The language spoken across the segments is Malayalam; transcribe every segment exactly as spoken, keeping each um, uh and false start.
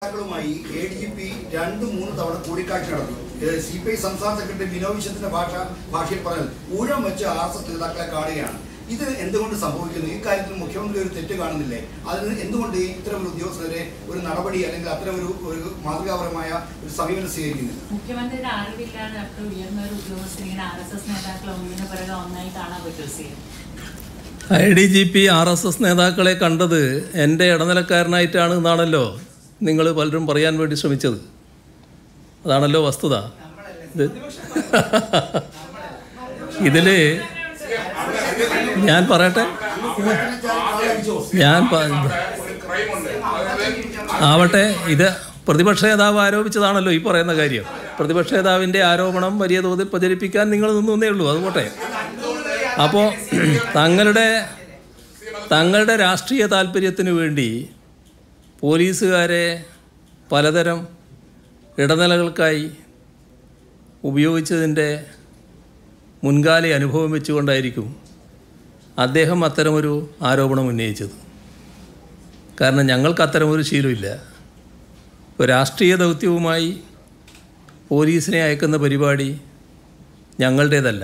നേതാക്കളുമായി എ ഡി ജി പി രണ്ട് മൂന്ന് തവണ കൂടിക്കാഴ്ച നടത്തി. സി പി ഐ സംസ്ഥാന സെക്രട്ടറി ബിനോയ് വിശ്വത്തിന്റെ ഭാഷ ഭാഷയിൽ പറഞ്ഞാൽ ഊഴം വെച്ച് ആർ എസ് എസ് നേതാക്കളെ കാണുകയാണ്. ഇത് എന്തുകൊണ്ട് സംഭവിക്കുന്നു? ഈ കാര്യത്തിൽ മുഖ്യമന്ത്രി ഒരു തെറ്റ് കാണുന്നില്ലേ? അതിന് എന്തുകൊണ്ട് ഇത്തരം ഒരു ഉദ്യോഗസ്ഥരെ ഒരു നടപടി അല്ലെങ്കിൽ അത്തരം ഒരു ഒരു മാതൃകാപരമായ ഒരു സമീപനം സ്വീകരിക്കുന്നില്ല? മുഖ്യമന്ത്രിയുടെ അറിവില്ലാതെ ഒക്കെ ഉയർന്ന ഒരു ഉദ്യോഗസ്ഥർ ഇങ്ങനെ ആർ എസ് എസ് നേതാക്കളെ ഒന്നിനു പിറകെ ഒന്നായി കാണാൻ പറ്റുമോ? I D G P R S S നേതാക്കളെ കണ്ടത് എൻ്റെ ഇടനിലക്കാരനായിട്ടാണ് എന്നാണല്ലോ നിങ്ങൾ പലരും പറയാൻ വേണ്ടി ശ്രമിച്ചത്. അതാണല്ലോ വസ്തുത. ഇതിൽ ഞാൻ പറയട്ടെ, ഞാൻ ആവട്ടെ, ഇത് പ്രതിപക്ഷ നേതാവ് ആരോപിച്ചതാണല്ലോ ഈ പറയുന്ന കാര്യം. പ്രതിപക്ഷ നേതാവിൻ്റെ ആരോപണം വലിയ തോതിൽ പ്രചരിപ്പിക്കാൻ നിങ്ങൾ നിന്നേ ഉള്ളൂ. അതുപോട്ടെ. അപ്പോൾ തങ്ങളുടെ തങ്ങളുടെ രാഷ്ട്രീയ താല്പര്യത്തിന് വേണ്ടി പോലീസുകാരെ പലതരം ഇടനിലകൾക്കായി ഉപയോഗിച്ചതിൻ്റെ മുൻകാല അനുഭവം വെച്ചുകൊണ്ടായിരിക്കും അദ്ദേഹം അത്തരമൊരു ആരോപണം ഉന്നയിച്ചത്. കാരണം ഞങ്ങൾക്ക് അത്തരമൊരു ശീലമില്ല. ഇപ്പോൾ രാഷ്ട്രീയ ദൗത്യവുമായി പോലീസിനെ അയക്കുന്ന പരിപാടി ഞങ്ങളുടേതല്ല.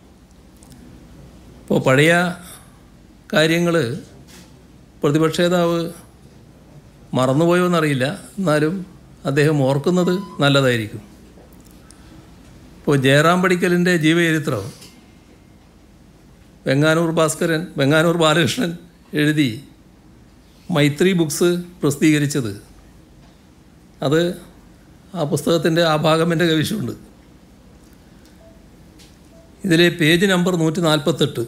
ഇപ്പോൾ പഴയ കാര്യങ്ങൾ പ്രതിപക്ഷ നേതാവ് മറന്നുപോയോ എന്നറിയില്ല, എന്നാലും അദ്ദേഹം ഓർക്കുന്നത് നല്ലതായിരിക്കും. ഇപ്പോൾ ജയറാം പടിക്കലിൻ്റെ ജീവചരിത്രം വെങ്ങാനൂർ ഭാസ്കരൻ വെങ്ങാനൂർ ബാലകൃഷ്ണൻ എഴുതി മൈത്രി ബുക്സ് പ്രസിദ്ധീകരിച്ചത്, അത് ആ പുസ്തകത്തിൻ്റെ ആ ഭാഗം എൻ്റെ കൈവശമുണ്ട്. ഇതിലെ പേജ് നമ്പർ നൂറ്റി നാൽപ്പത്തെട്ട്.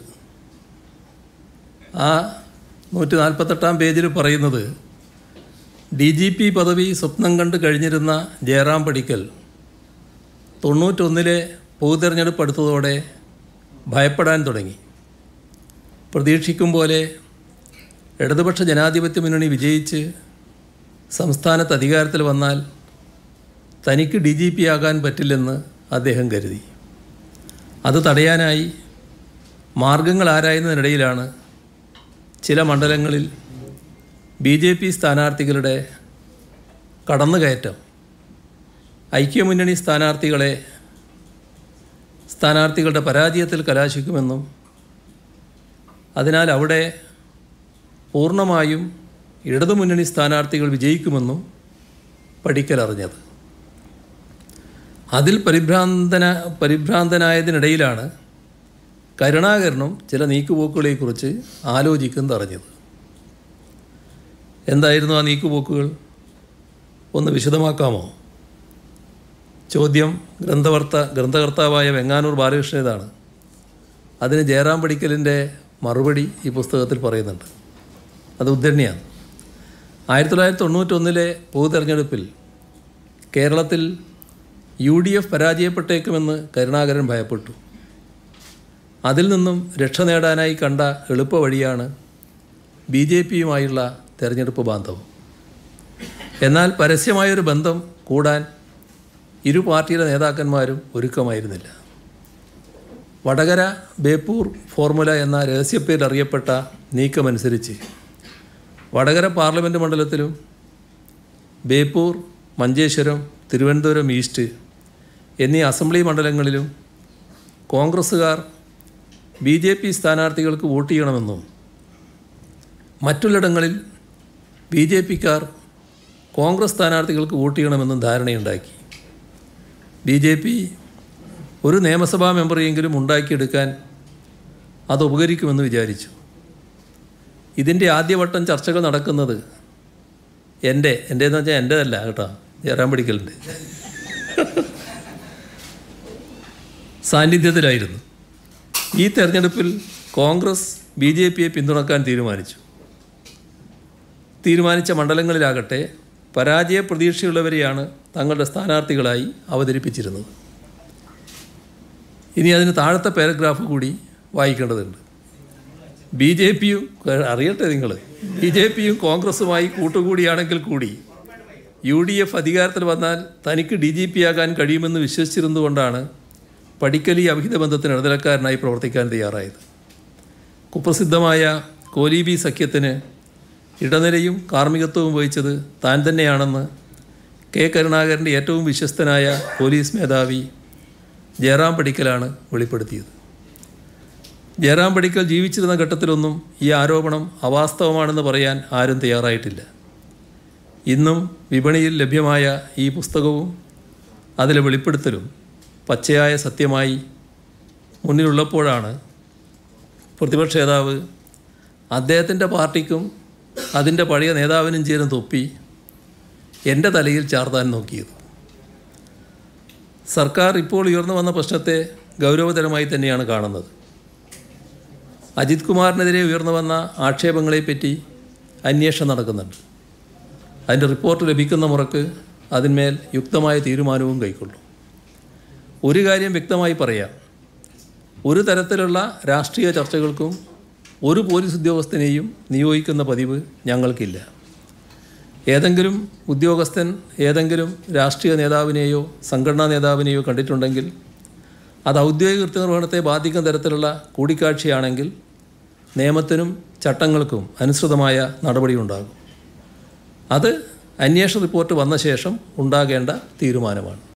ആ നൂറ്റി നാൽപ്പത്തെട്ടാം പേജിൽ പറയുന്നത്, ഡി ജി പി പദവി സ്വപ്നം കണ്ട് കഴിഞ്ഞിരുന്ന ജയറാം പടിക്കൽ തൊണ്ണൂറ്റൊന്നിലെ പൊതുതെരഞ്ഞെടുപ്പ് അടുത്തതോടെ ഭയപ്പെടാൻ തുടങ്ങി. പ്രതീക്ഷിക്കും പോലെ ഇടതുപക്ഷ ജനാധിപത്യ മുന്നണി വിജയിച്ച് സംസ്ഥാനത്ത് അധികാരത്തിൽ വന്നാൽ തനിക്ക് ഡി ജി പി ആകാൻ പറ്റില്ലെന്ന് അദ്ദേഹം കരുതി. അത് തടയാനായി മാർഗങ്ങൾ ആരായുന്നതിനിടയിലാണ് ചില മണ്ഡലങ്ങളിൽ ബി ജെ പി സ്ഥാനാർത്ഥികളുടെ കടന്നുകയറ്റം ഐക്യമുന്നണി സ്ഥാനാർത്ഥികളെ സ്ഥാനാർത്ഥികളുടെ പരാജയത്തിൽ കലാശിക്കുമെന്നും അതിനാൽ അവിടെ പൂർണ്ണമായും ഇടതുമുന്നണി സ്ഥാനാർത്ഥികൾ വിജയിക്കുമെന്നും പടിക്കൽ അറിഞ്ഞത്. അതിൽ പരിഭ്രാന്തന പരിഭ്രാന്തനായതിനിടയിലാണ് കരുണാകരനും ചില നീക്കുപോക്കുകളെക്കുറിച്ച് ആലോചിക്കുന്നത് അറിഞ്ഞത്. എന്തായിരുന്നു ആ നീക്കുപോക്കുകൾ? ഒന്ന് വിശദമാക്കാമോ? ചോദ്യം ഗ്രന്ഥകർത്ത ഗ്രന്ഥകർത്താവായ വെങ്ങാനൂർ ബാലകൃഷ്ണനാണ്. അതിന് ജയറാം പടിക്കലിൻ്റെ മറുപടി ഈ പുസ്തകത്തിൽ പറയുന്നുണ്ട്. അത് ഉദ്ധരണിയാണ്. ആയിരത്തി തൊള്ളായിരത്തി തൊണ്ണൂറ്റൊന്നിലെ പൊതു തെരഞ്ഞെടുപ്പിൽ കേരളത്തിൽ യു ഡി എഫ് പരാജയപ്പെട്ടേക്കുമെന്ന് കരുണാകരൻ ഭയപ്പെട്ടു. അതിൽ നിന്നും രക്ഷ നേടാനായി കണ്ട എളുപ്പ വഴിയാണ് ബി ജെ പിയുമായുള്ള തെരഞ്ഞെടുപ്പ് ബാന്ധവം. എന്നാൽ പരസ്യമായൊരു ബന്ധം കൂടാൻ ഇരു പാർട്ടിയിലെ നേതാക്കന്മാരും ഒരുക്കമായിരുന്നില്ല. വടകര ബേപ്പൂർ ഫോർമുല എന്ന രഹസ്യപ്പേരിൽ അറിയപ്പെട്ട നീക്കമനുസരിച്ച് വടകര പാർലമെൻറ്റ് മണ്ഡലത്തിലും ബേപ്പൂർ, മഞ്ചേശ്വരം, തിരുവനന്തപുരം ഈസ്റ്റ് എന്നീ അസംബ്ലി മണ്ഡലങ്ങളിലും കോൺഗ്രസ്സുകാർ ബി ജെ പി സ്ഥാനാർത്ഥികൾക്ക് വോട്ട് ചെയ്യണമെന്നും മറ്റുള്ളിടങ്ങളിൽ ബി ജെ പിക്കാർ കോൺഗ്രസ് സ്ഥാനാർത്ഥികൾക്ക് വോട്ട് ചെയ്യണമെന്നും ധാരണയുണ്ടാക്കി. ബി ജെ പി ഒരു നിയമസഭാ മെമ്പറെയെങ്കിലും ഉണ്ടാക്കിയെടുക്കാൻ അത് ഉപകരിക്കുമെന്ന് വിചാരിച്ചു. ഇതിൻ്റെ ആദ്യവട്ടം ചർച്ചകൾ നടക്കുന്നത് എൻ്റെ എൻ്റെന്ന് വെച്ചാൽ എൻ്റേതല്ല കേട്ടോ, ജയറാം പടിക്കലിൻ്റെ സാന്നിധ്യത്തിലായിരുന്നു. ഈ തെരഞ്ഞെടുപ്പിൽ കോൺഗ്രസ് ബി ജെ പിയെ പിന്തുണക്കാൻ തീരുമാനിച്ചു. തീരുമാനിച്ച മണ്ഡലങ്ങളിലാകട്ടെ പരാജയ പ്രതീക്ഷയുള്ളവരെയാണ് തങ്ങളുടെ സ്ഥാനാർത്ഥികളായി അവതരിപ്പിച്ചിരുന്നത്. ഇനി അതിന് താഴത്തെ പാരഗ്രാഫ് കൂടി വായിക്കേണ്ടതുണ്ട്. ബി ജെ പിയും അറിയട്ടെ നിങ്ങൾ ബി ജെ പിയും കോൺഗ്രസുമായി കൂട്ടുകൂടിയാണെങ്കിൽ കൂടി യു ഡി എഫ് അധികാരത്തിൽ വന്നാൽ തനിക്ക് ഡി ജി പി ആകാൻ കഴിയുമെന്ന് വിശ്വസിച്ചിരുന്നുകൊണ്ടാണ് പടിക്കൽ ഈ അവിഹിത ബന്ധത്തിന് ഇടനിലക്കാരനായി പ്രവർത്തിക്കാൻ തയ്യാറായത്. കുപ്രസിദ്ധമായ കോലീബി സഖ്യത്തിന് ഇടനിലയും കാർമ്മികത്വവും വഹിച്ചത് താൻ തന്നെയാണെന്ന് കെ കരുണാകരൻ്റെ ഏറ്റവും വിശ്വസ്തനായ പോലീസ് മേധാവി ജയറാം പടിക്കലാണ് വെളിപ്പെടുത്തിയത്. ജയറാം പടിക്കൽ ജീവിച്ചിരുന്ന ഘട്ടത്തിലൊന്നും ഈ ആരോപണം അവാസ്തവമാണെന്ന് പറയാൻ ആരും തയ്യാറായിട്ടില്ല. ഇന്നും വിപണിയിൽ ലഭ്യമായ ഈ പുസ്തകവും അതിലെ വെളിപ്പെടുത്തലും പച്ചയായ സത്യമായി മുന്നിലുള്ളപ്പോഴാണ് പ്രതിപക്ഷ നേതാവ് അദ്ദേഹത്തിൻ്റെ പാർട്ടിക്കും അതിൻ്റെ പഴയ നേതാവിനും ചേരുന്ന തൊപ്പി എൻ്റെ തലയിൽ ചാർത്താൻ നോക്കിയത്. സർക്കാർ ഇപ്പോൾ ഉയർന്നു വന്ന പ്രശ്നത്തെ ഗൗരവതരമായി തന്നെയാണ് കാണുന്നത്. അജിത് കുമാറിനെതിരെ ഉയർന്നു വന്ന ആക്ഷേപങ്ങളെപ്പറ്റി അന്വേഷണം നടക്കുന്നുണ്ട്. അതിൻ്റെ റിപ്പോർട്ട് ലഭിക്കുന്ന മുറക്ക് അതിന്മേൽ യുക്തമായ തീരുമാനവും കൈക്കൊള്ളും. ഒരു കാര്യം വ്യക്തമായി പറയാം, ഒരു തരത്തിലുള്ള രാഷ്ട്രീയ ചർച്ചകൾക്കും ഒരു പോലീസ് ഉദ്യോഗസ്ഥനെയും നിയോഗിക്കുന്ന പതിവ് ഞങ്ങൾക്കില്ല. ഏതെങ്കിലും ഉദ്യോഗസ്ഥൻ ഏതെങ്കിലും രാഷ്ട്രീയ നേതാവിനെയോ സംഘടനാ നേതാവിനെയോ കണ്ടിട്ടുണ്ടെങ്കിൽ അത് ഔദ്യോഗിക കൃത്യനിർവഹണത്തെ ബാധിക്കുന്ന തരത്തിലുള്ള കൂടിക്കാഴ്ചയാണെങ്കിൽ നിയമത്തിനും ചട്ടങ്ങൾക്കും അനുസൃതമായ നടപടിയുണ്ടാകും. അത് അന്വേഷണ റിപ്പോർട്ട് വന്ന ശേഷം ഉണ്ടാകേണ്ട തീരുമാനമാണ്.